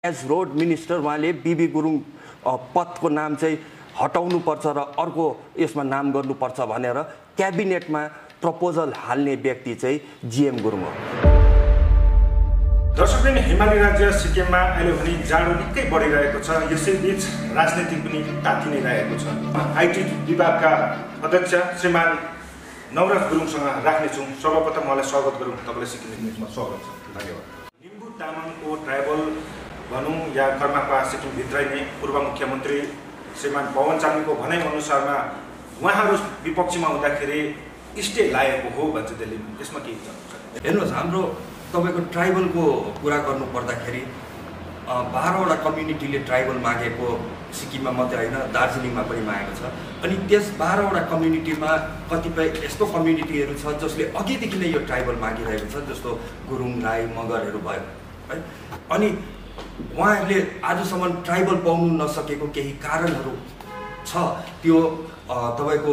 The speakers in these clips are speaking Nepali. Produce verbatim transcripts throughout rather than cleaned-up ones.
एज रोड मिनिस्टर उहाँले बीबी गुरुङ पदको नाम चाहिँ हटाउनुपर्छ र अर्को यसमा नाम गर्नुपर्छ भनेर क्याबिनेटमा प्रपोजल हाल्ने व्यक्ति चाहिँ जीएम गुरुङ हो। दर्शकवृन्द, हिमाली राज्य सिक्किममा अहिले भने जाडो निकै बढिरहेको छ। यसैबीच राजनीति पनि ताति नै रहेको छ। आइटी विभागका अध्यक्ष श्रीमान नवराज गुरुङसँग राख्नेछौँ। सर्वप्रथम उहाँलाई स्वागत गरौँ। तपाईँलाई सिक्किम न्युजमा स्वागत छ। धन्यवाद। लिम्बू तामाङको ट्राइबल भनौँ या कर्मापा सिक्किमभित्रै नै पूर्व मुख्यमन्त्री श्रीमान पवन चामलिङको भनाइअनुसारमा उहाँहरू विपक्षमा हुँदाखेरि स्टे लागेको हो भन्छ दिल्लीमा। यसमा के छ? हेर्नुहोस्, हाम्रो तपाईको ट्राइबलको कुरा गर्नु पर्दाखेरि बाह्रवटा कम्युनिटीले ट्राइबल मागेको सिक्किममा मात्रै होइन, दार्जिलिङमा पनि मागेको छ। अनि त्यस बाह्रवटा कम्युनिटीमा कतिपय यस्तो कम्युनिटीहरू छ जसले अघिदेखि नै यो ट्राइबल मागिरहेको छ, जस्तो गुरुङ, राई, मगरहरू भयो है। अनि उहाँहरूले आजसम्म ट्राइबल पाउनु नसकेको केही कारणहरू छ। त्यो तपाईँको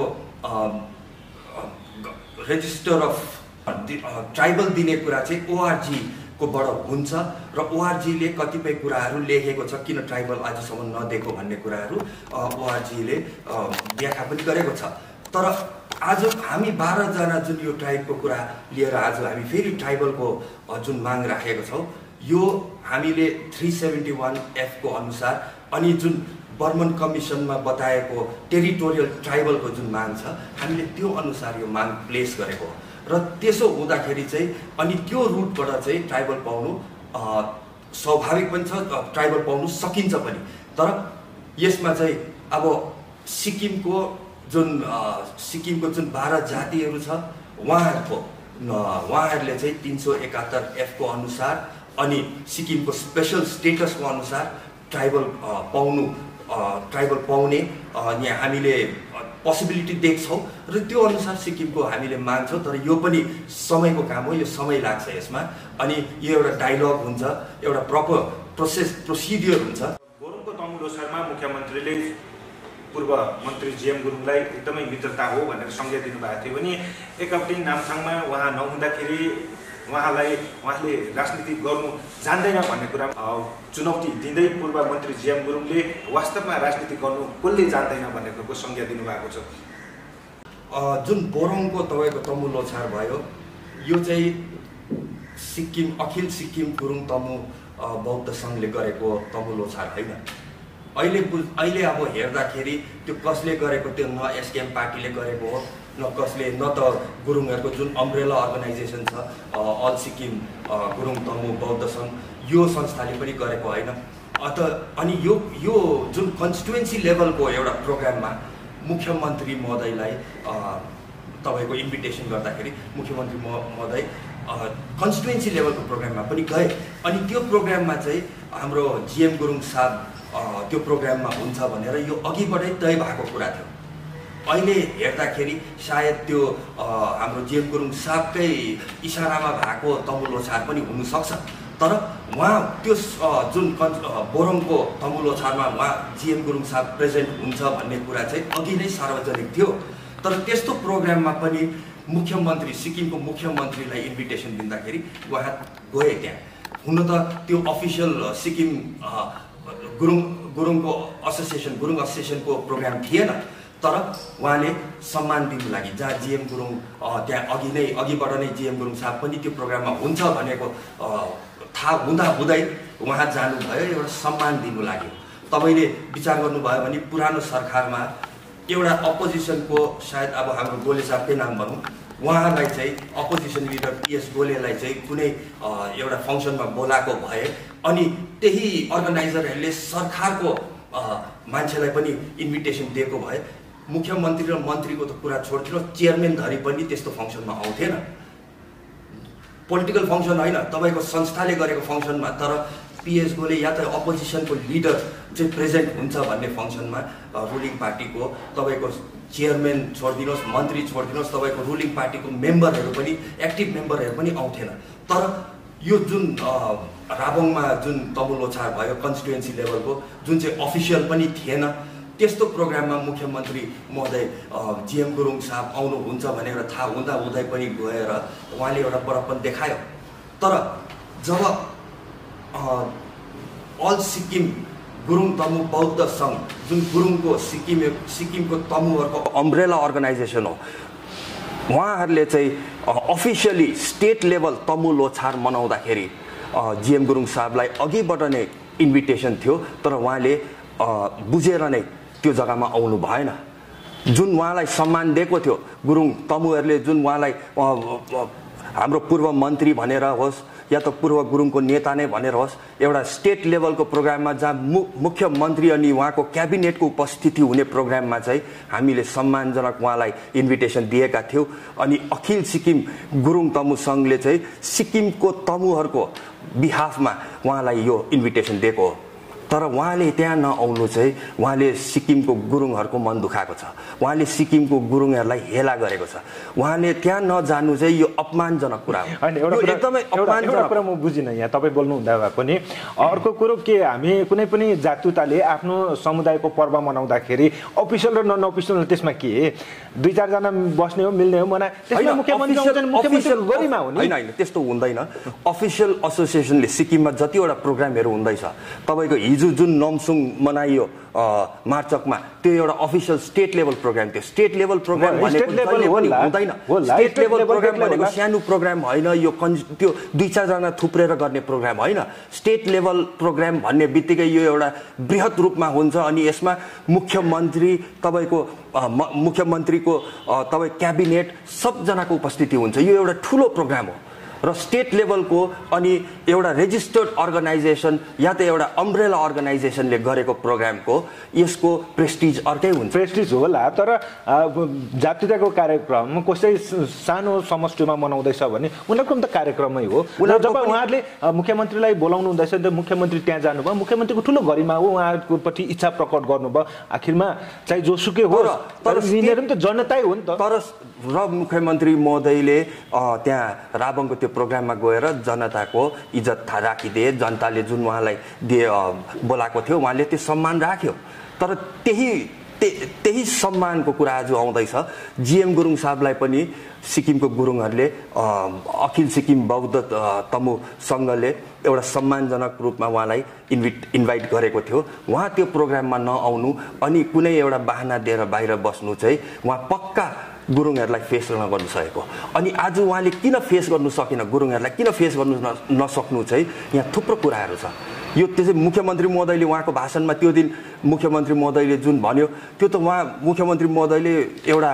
रेजिस्टर अफ ट्राइबल दिने कुरा चाहिँ ओआरजी कोबाट हुन्छ र ओआरजीले कतिपय कुराहरू लेखेको छ किन ट्राइबल आजसम्म नदिएको भन्ने कुराहरू ओआरजीले व्याख्या पनि गरेको छ। तर आज हामी बाह्रजना जुन यो ट्राइबको कुरा लिएर आज हामी फेरि ट्राइबलको जुन माग राखेको छौँ, यो हामीले थ्री सेभेन्टी वान एफको अनुसार अनि जुन बर्मन कमिसनमा बताएको टेरिटोरियल ट्राइबलको जुन माग छ, हामीले त्यो अनुसार यो माग प्लेस गरेको हो। र त्यसो हुँदाखेरि चाहिँ अनि त्यो रुटबाट चाहिँ ट्राइबल पाउनु स्वाभाविक पनि छ, ट्राइबल पाउनु सकिन्छ पनि। तर यसमा चाहिँ अब सिक्किमको जुन सिक्किमको जुन बाह्र जातिहरू छ, उहाँहरूको उहाँहरूले चाहिँ तिन सौ एकात्तर एफको अनुसार अनि सिक्किमको स्पेसल स्टेटसको अनुसार ट्राइबल पाउनु ट्राइबल पाउने यहाँ हामीले पोसिबिलिटी देख्छौँ र त्यो अनुसार सिक्किमको हामीले माग्छौँ। तर यो पनि समयको काम हो, यो समय लाग्छ यसमा। अनि यो एउटा डायलग हुन्छ, एउटा प्रपर प्रोसेस प्रोसिडियर हुन्छ। गुरुङको तमु लोसारमा मुख्यमन्त्रीले पूर्व मन्त्री जीएम गुरुङलाई एकदमै मित्रता हो भनेर संज्ञा दिनुभएको थियो भने एकपट्टि नामथाङमा उहाँ नहुँदाखेरि उहाँलाई उहाँले राजनीति गर्नु जान्दैन भन्ने कुरा चुनौती दिँदै पूर्व मन्त्री जीएम गुरुङले वास्तवमा राजनीति गर्नु कसले जान्दैन भन्ने कुराको संज्ञा दिनुभएको छ। जुन बोरङको तपाईँको तमु लोछार भयो, यो चाहिँ सिक्किम अखिल सिक्किम गुरुङ तमु बौद्ध सङ्घले गरेको तमु लोछार होइन। अहिले अहिले अब हेर्दाखेरि त्यो कसले गरेको, त्यो न एसकेएम पार्टीले गरेको हो, न कसले, न त गुरुङहरूको जुन अम्ब्रेला अर्गनाइजेसन छ अल सिक्किम गुरुङ तमु बौद्ध सङ्घ, यो संस्थाले पनि गरेको होइन। अत अनि यो यो जुन कन्स्टिट्युएन्सी लेभलको एउटा प्रोग्राममा मुख्यमन्त्री महोदयलाई तपाईँको इन्भिटेसन गर्दाखेरि मुख्यमन्त्री महोदय कन्स्टिट्युएन्सी लेभलको प्रोग्राममा पनि गए। अनि त्यो प्रोग्राममा चाहिँ हाम्रो जीएम गुरुङ साहब त्यो प्रोग्राममा हुन्छ भनेर यो अघिबाटै तय भएको कुरा थियो। अहिले हेर्दाखेरि सायद त्यो हाम्रो जीएम गुरुङ साहबकै इसारामा भएको तमु लोछार पनि हुनसक्छ। तर उहाँ त्यो जुन बोरङको तमु लोछारमा उहाँ जीएम गुरुङ साहब प्रेजेन्ट हुन्छ भन्ने कुरा चाहिँ अघि नै सार्वजनिक थियो। तर त्यस्तो प्रोग्राममा पनि मुख्यमन्त्री सिक्किमको मुख्यमन्त्रीलाई इन्भिटेसन दिँदाखेरि उहाँ गए त्यहाँ। हुन त त्यो अफिसियल सिक्किम गुरुङ गुरुङको एसोसिएसन गुरुङ एसोसिएसनको प्रोग्राम थिएन। तर उहाँले सम्मान दिनु लागि जहाँ जीएम गुरुङ त्यहाँ अघि नै अघिबाट नै जीएम गुरुङ साहब पनि त्यो प्रोग्राममा हुन्छ भनेको थाहा हुँदा हुँदै उहाँ जानुभयो एउटा सम्मान दिनु लागि। तपाईँले विचार गर्नुभयो भने पुरानो सरकारमा एउटा अपोजिसनको सायद अब हाम्रो गोले साहबकै नाम भनौँ, उहाँलाई चाहिँ अपोजिसन लिडर पिएस गोलेलाई चाहिँ कुनै एउटा फङ्सनमा बोलाएको भए अनि त्यही अर्गनाइजरहरूले सरकारको मान्छेलाई पनि इन्भिटेसन दिएको भए मुख्यमन्त्री र मन्त्रीको त कुरा छोड्दिनु, चेयरम्यान धरी पनि त्यस्तो फङ्सनमा आउँथेन। पोलिटिकल फङ्सन होइन, तपाईँको संस्थाले गरेको फङ्सनमा। तर पिएस गोले या त अपोजिसनको लिडर चाहिँ प्रेजेन्ट हुन्छ भन्ने फङ्सनमा रुलिङ पार्टीको तपाईँको चेयरम्यान छोडिदिनुहोस्, मन्त्री छोडिदिनुहोस्, तपाईँको रुलिङ पार्टीको मेम्बरहरू पनि एक्टिभ मेम्बरहरू पनि आउँथेन। तर यो जुन राबोङमा जुन तमु लोछार भयो कन्स्टिट्युएन्सी लेभलको, जुन चाहिँ अफिसियल पनि थिएन, त्यस्तो प्रोग्राममा मुख्यमन्त्री महोदय जीएम गुरुङ साहब आउनुहुन्छ भनेर थाहा हुँदा हुँदै पनि गएर उहाँले एउटा बडप्पन देखायो। तर जब अल सिक्किम गुरुङ तमु बौद्ध सङ्घ जुन गुरुङको सिक्किम सिक्किमको तमुहरूको अम्ब्रेला अर्गनाइजेसन हो, उहाँहरूले चाहिँ officially state level Tamu Lhochhar मनाउँदाखेरि जिएम गुरुङ साहबलाई अघिबाट नै इन्भिटेसन थियो, तर उहाँले बुझेर नै त्यो जग्गामा आउनु भएन। जुन उहाँलाई सम्मान दिएको थियो गुरुङ तमुहरूले, जुन उहाँलाई हाम्रो पूर्व मन्त्री भनेर होस् या त पूर्व गुरुङको नेता नै भनेर होस्, एउटा स्टेट लेभलको प्रोग्राममा जहाँ मु मुख्यमन्त्री अनि उहाँको क्याबिनेटको उपस्थिति हुने प्रोग्राममा चाहिँ हामीले सम्मानजनक उहाँलाई इन्भिटेसन दिएका थियौँ। अनि अखिल सिक्किम गुरुङ तमु सङ्घले चाहिँ सिक्किमको तमुहरूको बिहाफमा उहाँलाई यो इन्भिटेसन दिएको हो। तर उहाँले त्यहाँ नआउनु चाहिँ उहाँले सिक्किमको गुरुङहरूको मन दुखाएको छ, उहाँले सिक्किमको गुरुङहरूलाई हेला गरेको छ। उहाँले त्यहाँ नजानु चाहिँ यो अपमानजनक कुरा हो। होइन, एउटा एकदमै अपमानजनक कुरा म बुझिनँ यहाँ तपाईँ बोल्नु हुँदा भए पनि। अर्को कुरो के हामी कुनै पनि जातुताले आफ्नो समुदायको पर्व मनाउँदाखेरि अफिसियल र नन अफिसियल त्यसमा के दुई चारजना बस्ने हो मिल्ने हो मना त्यसमा मुख्यमन्त्री आउँछन्, मुख्यमन्त्री गरिमा हो नि? होइन होइन, त्यस्तो हुँदैन। अफिसियल एसोसिएसनले सिक्किममा जतिवटा प्रोग्रामहरू हुँदैछ, तपाईँको हिजो जुन नमसुङ मनाइयो मार्चकमा, त्यो एउटा अफिसियल स्टेट लेभल प्रोग्राम थियो। स्टेट लेभल प्रोग्राम भनेको हुँदैन, स्टेट लेभल प्रोग्राम भनेको सानो प्रोग्राम होइन, यो त्यो दुई चारजना थुप्रेर गर्ने प्रोग्राम होइन। स्टेट लेभल प्रोग्राम भन्ने बित्तिकै यो एउटा बृहत रूपमा हुन्छ अनि यसमा मुख्यमन्त्री तपाईँको मुख्यमन्त्रीको तपाईँ क्याबिनेट सबजनाको उपस्थिति हुन्छ। यो एउटा ठुलो प्रोग्राम हो र स्टेट लेभलको अनि एउटा रेजिस्टर्ड अर्गनाइजेसन या त एउटा अम्ब्रेला अर्गनाइजेसनले गरेको प्रोग्रामको यसको प्रेस्टिज अर्कै हुन्छ। प्रेस्टिज होला, तर जातीयताको कार्यक्रम कसै सानो समष्टिमा मनाउँदैछ भने उनीहरूको पनि त कार्यक्रमै हो। जब उहाँहरूले मुख्यमन्त्रीलाई बोलाउनु हुँदैछ त मुख्यमन्त्री त्यहाँ जानुभयो, मुख्यमन्त्रीको ठुलो गरिमा हो, उहाँहरूको प्रति इच्छा प्रकट गर्नुभयो। आखिरमा चाहिँ जोसुकै हो, तर यिनीहरू पनि त जनतै हो नि त। तर र मुख्यमन्त्री महोदयले त्यहाँ राबङको त्यो प्रोग्राममा गएर जनताको इज्जत राखिदिए, जनताले जुन उहाँलाई दिए बोलाएको थियो उहाँले त्यो सम्मान राख्यो। तर त्यही त्यही सम्मानको कुरा आज आउँदैछ। जिएम गुरुङ साहबलाई पनि सिक्किमको गुरुङहरूले अखिल सिक्किम बौद्ध तमु सङ्घले एउटा सम्मानजनक रूपमा उहाँलाई इन्भिट इन्भाइट गरेको थियो। उहाँ त्यो प्रोग्राममा नआउनु अनि कुनै एउटा बाहना दिएर बाहिर बस्नु चाहिँ उहाँ पक्का गुरुङहरूलाई फेस नगर्नु सकेको। अनि आज उहाँले किन फेस गर्नु सकेन, गुरुङहरूलाई किन फेस गर्नु नसक्नु चाहिँ यहाँ थुप्रो कुराहरू छ। यो त्यसै मुख्यमन्त्री महोदयले उहाँको भाषणमा त्यो दिन मुख्यमन्त्री महोदयले जुन भन्यो त्यो त उहाँ मुख्यमन्त्री महोदयले एउटा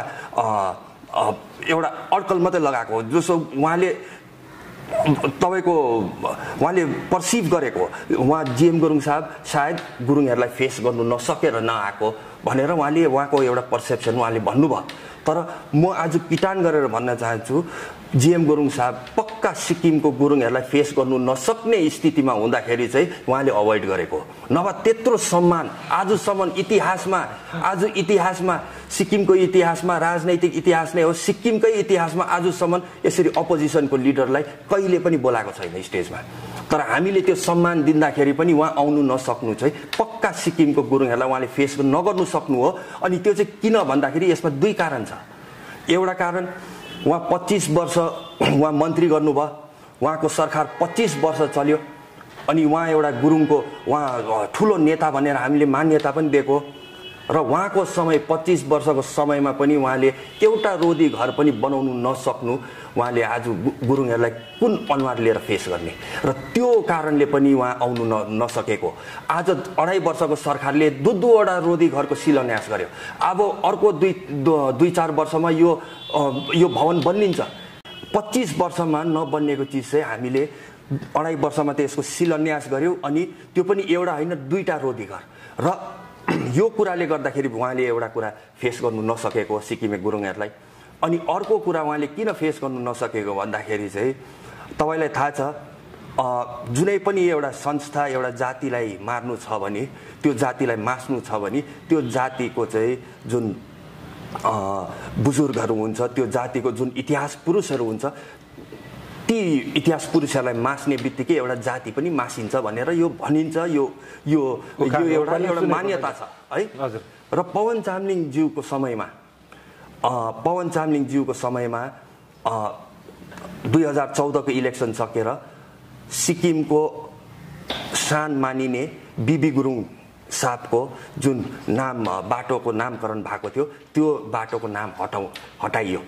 एउटा अड्कल मात्रै लगाएको हो, जसो उहाँले तपाईँको उहाँले पर्सिभ गरेको उहाँ जिएम गुरुङ साहब सायद गुरुङहरूलाई फेस गर्नु नसकेर नआएको भनेर उहाँले उहाँको एउटा पर्सेप्सन उहाँले भन्नुभयो। तर म आज पिटान गरेर भन्न चाहन्छु जिएम गुरुङ साहब पक्का सिक्किमको गुरुङहरूलाई फेस गर्नु नसक्ने स्थितिमा हुँदाखेरि चाहिँ उहाँले अभोइड गरेको, नभए त्यत्रो सम्मान आजसम्म इतिहासमा आज इतिहासमा सिक्किमको इतिहासमा राजनैतिक इतिहास नै हो, सिक्किमकै इतिहासमा आजसम्म यसरी अपोजिसनको लिडरलाई कहिले पनि बोलाएको छैन स्टेजमा। तर हामीले त्यो सम्मान दिँदाखेरि पनि उहाँ आउनु नसक्नु चाहिँ पक्का सिक्किमको गुरुङहरूलाई उहाँले फेस नगर्नु सक्नु हो। अनि त्यो चाहिँ किन भन्दाखेरि यसमा दुई कारण छ। एउटा कारण उहाँ पच्चिस वर्ष उहाँ मन्त्री गर्नुभयो, उहाँको सरकार पच्चिस वर्ष चल्यो अनि उहाँ एउटा गुरुङको उहाँ ठुलो नेता भनेर हामीले मान्यता पनि दिएको र उहाँको समय पच्चिस वर्षको समयमा पनि उहाँले एउटा रोदी घर पनि बनाउनु नसक्नु उहाँले आज गुरुङहरूलाई कुन अनुहार लिएर फेस गर्ने र त्यो कारणले पनि उहाँ आउनु न नसकेको। आज अढाई वर्षको सरकारले दु दुईवटा रोदी घरको शिलान्यास गर्यो। अब अर्को दुई दुई चार वर्षमा यो यो भवन बनिन्छ। पच्चिस वर्षमा नबनिएको चिज चाहिँ हामीले अढाई वर्षमा त यसको शिलान्यास गर्यौँ अनि त्यो पनि एउटा होइन दुईवटा रोदी घर र यो कुराले गर्दाखेरि उहाँले एउटा कुरा फेस गर्नु नसकेको सिक्किमे गुरुङहरूलाई। अनि अर्को कुरा उहाँले किन फेस गर्नु नसकेको भन्दाखेरि चाहिँ तपाईँलाई थाहा छ जुनै पनि एउटा संस्था एउटा जातिलाई मार्नु छ भने त्यो जातिलाई मास्नु छ भने त्यो जातिको चाहिँ जुन बुजुर्गहरू हुन्छ त्यो जातिको जुन इतिहास पुरुषहरू हुन्छ ती इतिहास पुरुषहरूलाई मास्ने बित्तिकै एउटा जाति पनि मासिन्छ भनेर यो भनिन्छ। यो यो यो एउटा एउटा मान्यता छ है। र पवन चामलिङज्यूको समयमा पवन चामलिङज्यूको समयमा दुई हजार चौधको इलेक्सन सकेर सिक्किमको शान मानिने बिबी गुरुङ साहबको जुन नाम बाटोको नामकरण भएको थियो त्यो बाटोको नाम हटाउ हटाइयो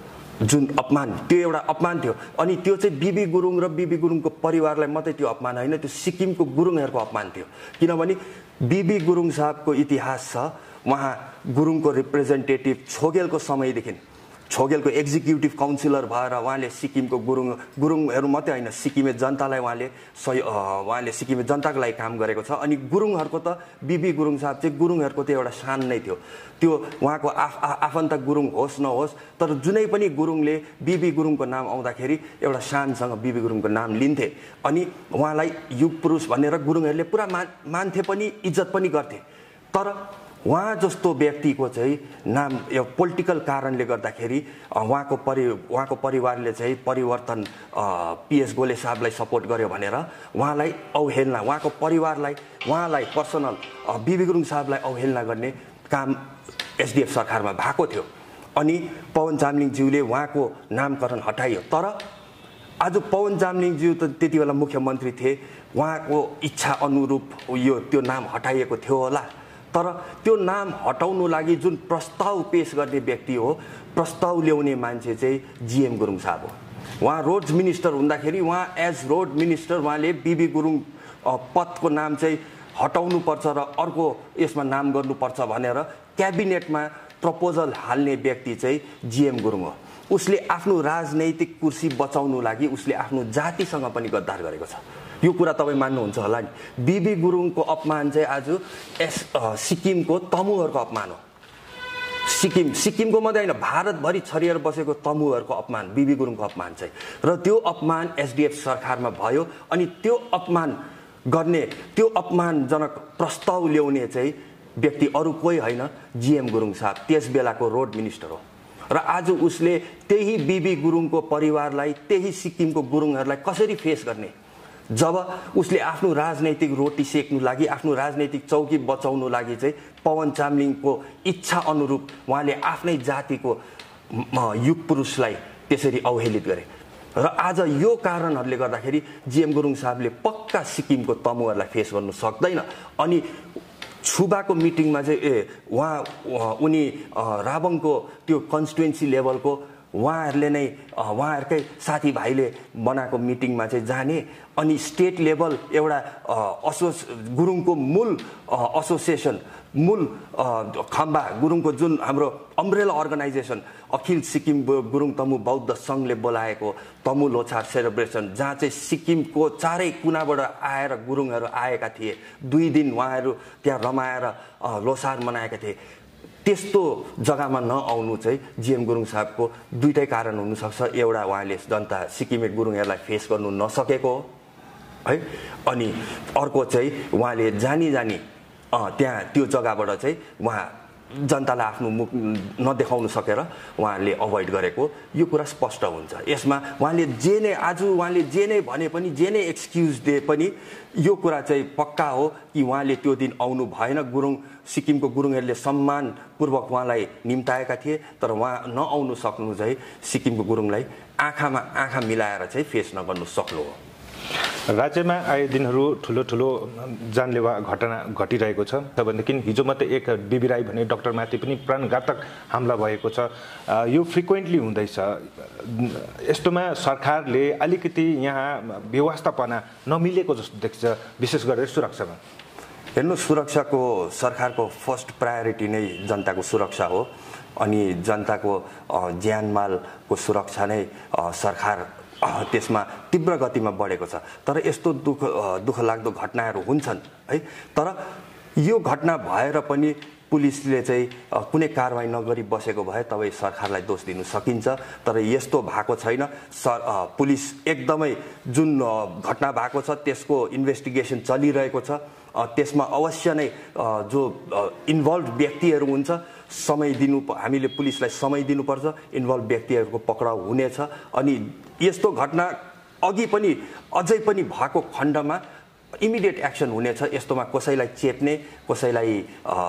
जुन अपमान त्यो एउटा अपमान थियो अनि त्यो चाहिँ बिबी गुरुङ र बिबी गुरुङको परिवारलाई मात्रै त्यो अपमान होइन त्यो सिक्किमको गुरुङहरूको अपमान थियो किनभने बिबी गुरुङ साहबको इतिहास छ उहाँ गुरुङको रिप्रेजेन्टेटिभ छोगेलको समयदेखि छोगेलको एक्जिक्युटिभ काउन्सिलर भएर उहाँले सिक्किमको गुरुङ गुरुङहरू मात्रै होइन सिक्किमे जनतालाई उहाँले सही उहाँले सिक्किमे जनताको लागि काम गरेको छ अनि गुरुङहरूको त बिबी गुरुङ साहब चाहिँ गुरुङहरूको त एउटा शान नै थियो त्यो उहाँको आफ आफन्त गुरुङ होस् नहोस् तर जुनै पनि गुरुङले बिबी गुरुङको नाम आउँदाखेरि एउटा शानसँग बिबी गुरुङको नाम लिन्थे अनि उहाँलाई युग पुरुष भनेर गुरुङहरूले पुरा मान मान्थे पनि इज्जत पनि गर्थे तर उहाँ जस्तो व्यक्तिको चाहिँ नाम यो पोलिटिकल कारणले गर्दाखेरि उहाँको परि उहाँको परिवारले चाहिँ परिवर्तन पिएस गोले साहबलाई सपोर्ट गर्यो भनेर उहाँलाई अवहेलना उहाँको परिवारलाई उहाँलाई पर्सनल बिबी गुरुङ साहबलाई अवहेलना गर्ने काम एसडिएफ सरकारमा भएको थियो अनि पवन चामलिङज्यूले उहाँको नामकरण हटाइयो तर आज पवन चामलिङज्यू त त्यति बेला मुख्यमन्त्री थिए उहाँको इच्छा अनुरूप यो त्यो नाम हटाइएको थियो होला तर त्यो नाम हटाउनु लागि जुन प्रस्ताव पेश गर्ने व्यक्ति हो प्रस्ताव ल्याउने मान्छे चाहिँ जीएम गुरुङ साहब हो उहाँ रोड्स मिनिस्टर हुँदाखेरि उहाँ एज रोड मिनिस्टर उहाँले बिबी गुरुङ पदको नाम चाहिँ हटाउनुपर्छ र अर्को यसमा नाम गर्नुपर्छ भनेर क्याबिनेटमा प्रपोजल हाल्ने व्यक्ति चाहिँ जीएम गुरुङ हो उसले आफ्नो राजनैतिक कुर्सी बचाउनु लागि उसले आफ्नो जातिसँग पनि गद्दार गरेको छ यो कुरा तपाईँ मान्नुहुन्छ होला नि बिबी गुरुङको अपमान चाहिँ आज एस सिक्किमको तमुहरूको अपमान हो सिक्किम सिक्किमको मात्रै होइन भारतभरि छरिएर बसेको तमुहरूको अपमान बिबी गुरुङको अपमान चाहिँ र त्यो अपमान एसडिएफ सरकारमा भयो अनि त्यो अपमान गर्ने त्यो अपमानजनक प्रस्ताव ल्याउने चाहिँ व्यक्ति अरू कोही होइन जीएम गुरुङ साहब त्यस बेलाको रोड मिनिस्टर हो र आज उसले त्यही बिबी गुरुङको परिवारलाई त्यही सिक्किमको गुरुङहरूलाई कसरी फेस गर्ने जब उसले आफ्नो राजनैतिक रोटी सेक्नु लागि आफ्नो राजनैतिक चौकी बचाउनु लागि चाहिँ पवन चामलिङको इच्छा अनुरूप उहाँले आफ्नै जातिको युग पुरुषलाई त्यसरी अवहेलित गरे र आज यो कारणहरूले गर्दाखेरि जीएम गुरुङ साहबले पक्का सिक्किमको तमुहरूलाई फेस गर्नु सक्दैन अनि छुबाको मिटिङमा चाहिँ ए उहाँ उनी राबङको त्यो कन्स्टिट्युन्सी लेभलको उहाँहरूले नै उहाँहरूकै साथीभाइले बनाएको मिटिङमा चाहिँ जाने अनि स्टेट लेभल एउटा असोस गुरुङको मूल एसोसिएसन मूल खम्बा गुरुङको जुन हाम्रो अम्ब्रेला अर्गनाइजेसन अखिल सिक्किम गुरुङ तमु बौद्ध सङ्घले बोलाएको तमु लोछार सेलिब्रेसन जहाँ चाहिँ सिक्किमको चारै कुनाबाट आएर गुरुङहरू आएका थिए दुई दिन उहाँहरू त्यहाँ रमाएर लोसार मनाएका थिए त्यस्तो जग्गामा नआउनु चाहिँ जीएम गुरुङ साहबको दुईटै कारण हुनसक्छ एउटा उहाँले जनता सिक्किमे गुरुङहरूलाई फेस गर्नु नसकेको हो है अनि अर्को चाहिँ उहाँले जानी जानी त्यहाँ त्यो जग्गाबाट चाहिँ उहाँ जनतालाई आफ्नो मुख नदेखाउन सकेर उहाँले अभोइड गरेको यो कुरा स्पष्ट हुन्छ यसमा उहाँले जे नै आज उहाँले जे नै भने पनि जे नै एक्सक्युज दिए पनि यो कुरा चाहिँ पक्का हो कि उहाँले त्यो दिन आउनु भएन गुरुङ सिक्किमको गुरुङहरूले सम्मानपूर्वक उहाँलाई निम्ताएका थिए तर उहाँ नआउनु सक्नु चाहिँ सिक्किमको गुरुङलाई आँखामा आँखा मिलाएर चाहिँ फेस नगर्नु सक्नु हो राज्यमा आए दिनहरू ठुलो ठुलो जानलेवा घटना घटिरहेको छ भनेदेखि हिजो मात्रै एक बिबी राई भन्ने डाक्टरमाथि पनि प्राणघातक हमला भएको छ यो फ्रिक्वेन्टली हुँदैछ यस्तोमा सरकारले अलिकति यहाँ व्यवस्थापना नमिलेको जस्तो देखिन्छ विशेष गरेर सुरक्षामा हेर्नु सुरक्षाको सरकारको फर्स्ट प्रायोरिटी नै जनताको सुरक्षा हो अनि जनताको ज्यानमालको सुरक्षा नै सरकार त्यसमा तीव्र गतिमा बढेको छ तर यस्तो दुःख दुःख लाग्दो घटनाहरू हुन्छन् है तर यो घटना भएर पनि पुलिसले चाहिँ कुनै कारवाही नगरी बसेको भए तपाईँ सरकारलाई दोष दिनु सकिन्छ तर यस्तो भएको छैन सर पुलिस एकदमै जुन घटना भएको छ त्यसको इन्भेस्टिगेसन चलिरहेको छ त्यसमा अवश्य नै जो इन्भल्भ व्यक्तिहरू हुन्छ समय दिनु हामीले पुलिसलाई समय दिनुपर्छ इन्भल्भ व्यक्तिहरूको पक्राउ हुनेछ अनि यस्तो घटना अघि पनि अझै पनि भएको खण्डमा इमिडिएट एक्सन हुनेछ यस्तोमा कसैलाई चेप्ने कसैलाई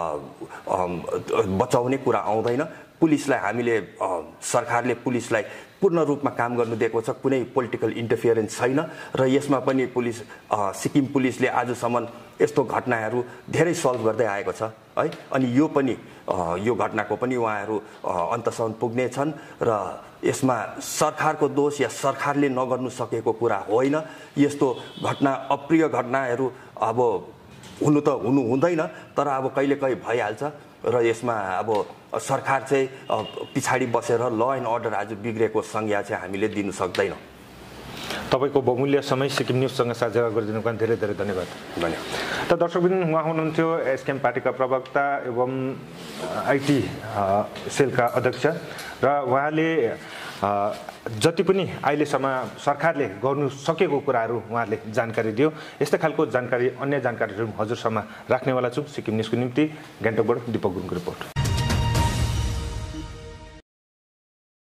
बचाउने कुरा आउँदैन पुलिसलाई हामीले सरकारले पुलिसलाई पूर्ण रूपमा काम गर्नु दिएको छ, कुनै पोलिटिकल इन्टरफियरेन्स छैन र यसमा पनि पुलिस सिक्किम पुलिसले आजसम्म यस्तो घटनाहरू धेरै सल्भ गर्दै आएको छ है। अनि यो पनि यो घटनाको पनि उहाँहरू अन्तसम्म पुग्नेछन् र यसमा सरकारको दोष या सरकारले नगर्नु सकेको कुरा होइन। यस्तो घटना अप्रिय घटनाहरू अब हुनु त हुनु हुँदैन, तर अब कहिले कहीँ भइहाल्छ र यसमा अब सरकार चाहिँ पछाडि बसेर ल एन्ड अर्डर आज बिग्रेको संज्ञा चाहिँ हामीले दिन सक्दैनौँ। तपाईको बहुमूल्य समय सिक्किम न्युजसँग साझा गरिदिनुको धेरै धेरै धन्यवाद। धन्यवाद। त दर्शकवृन्द, उहाँ हुनुहुन्थ्यो एसकेएम पार्टीका प्रवक्ता एवं आइटी सेलका अध्यक्ष र उहाँले जति पनि अहिलेसम्म सरकारले गर्नु सकेको कुराहरू उहाँले जानकारी दियो। यस्तै खालको जानकारी अन्य जानकारीहरू हजुरसम्म राख्नेवाला छु। सिक्किम न्युजको निम्ति गान्तोकबाट दिपक गुरुङको रिपोर्ट।